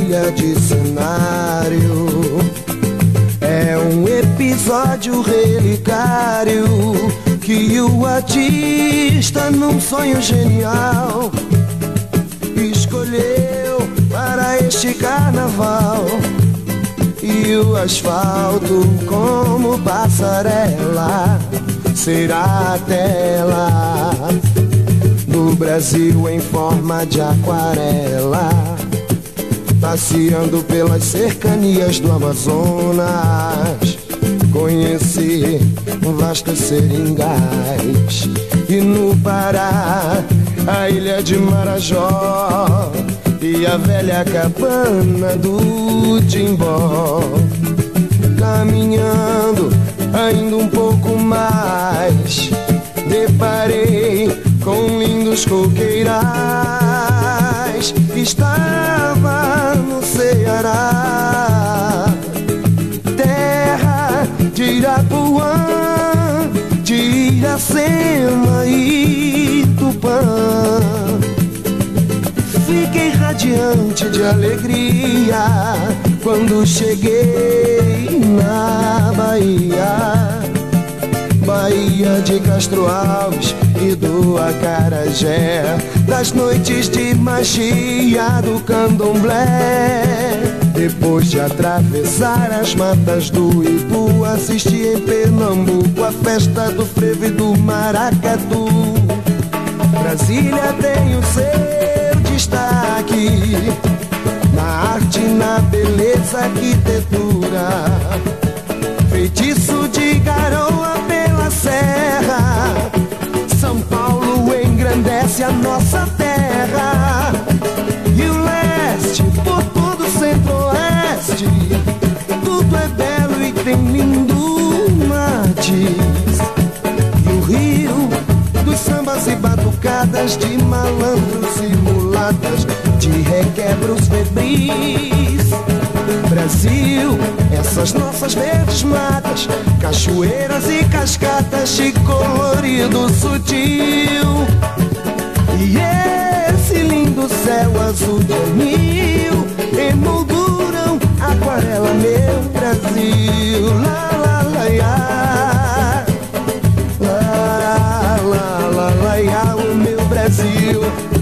trilha de cenário. É um episódio relicário que o artista, num sonho genial, escolheu para este carnaval. E o asfalto como passarela será a tela do Brasil em forma de aquarela, passeando pelas cercanias do Amazonas. Conheci vastos seringais e no Pará a ilha de Marajó e a velha cabana do Timbó. Caminhando ainda um pouco mais, deparei com lindos coqueirais. Estava no Ceará, terra de Irapuã, de Iracema e Tupã. Fiquei radiante de alegria quando cheguei na Bahia, Bahia de Castro Alves e do Acarajé, das noites de magia do candomblé. Depois de atravessar as matas do Ipu, assisti em Pernambuco a festa do frevo e do maracatu. Brasília tem o seu destaque na arte, na beleza, arquitetura, feitiço de garoa pela serra. São Paulo engrandece a nossa terra, e o leste por todo o centro-oeste, tudo é belo e tem lindo matiz. E o Rio dos sambas e batucadas, de malandros e mulatas, de requebros febris. Brasil, essas nossas verdes matas, cachoeiras e cascatas de colorido sutil, e esse lindo céu azul de anil emolduram aquarela, meu Brasil. Lá, lá, lá, lá, lá, lá, lá, lá, lá, o meu Brasil.